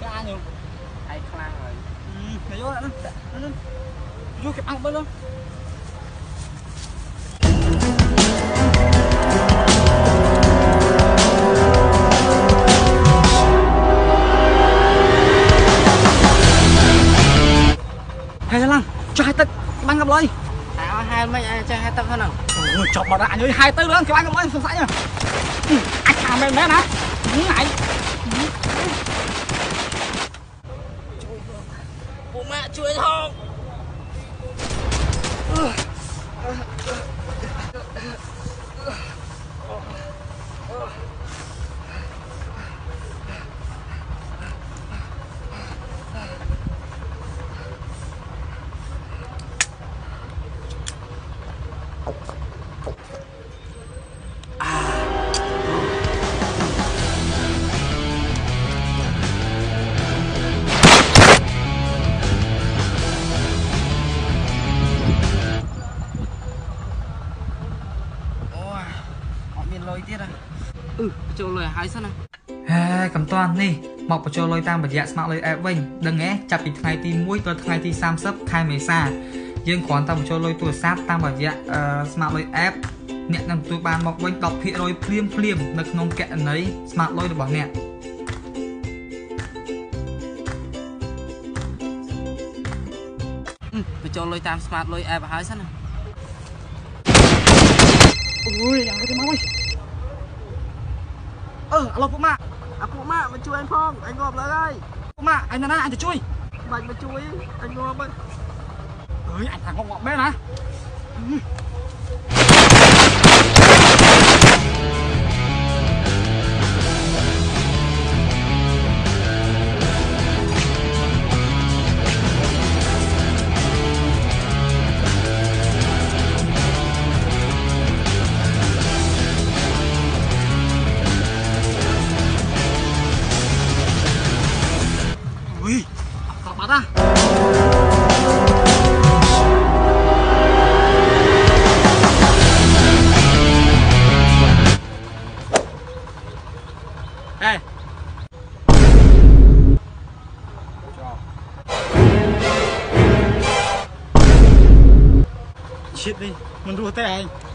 cái ai nhiều ai khang rồi mày vô lại nó vô kịp ăn bên luôn hay lắm cho hai tấc băng gặp lấy hai mấy cho hai tấc hơn nào chọc vào đại như hai tấc nữa cái băng gặp lấy sẵn sàng nhá anh thả mày bé nè ngại bố mẹជួយthôi lôi tiết à cho lôi hai sân à cầm toàn đi mọc cho lôi tam bật dạ smart lôi app vinh đừng nghe chặt bị ngày ti muối tới ngày ti sam sấp khai mề xa dương khoản tầm cho lôi tua sát tam bật dạ smart lôi app nè nằm tụi bàn mọc vinh đọc hiện rồi phliêm được nông kẹt ấy smart lôi được bảo nè cho lôi tam smart lôi app hai sân ui yang cái máu ơi alo phụ mạ mà chui anh Phong anh ngộp lại đây phụ mạ anh là anh thì chui mày mà chui anh ngộp ấy ơi anh thằng ngộp bé nè ui tao bắt à ê chết đi mình đua tay anh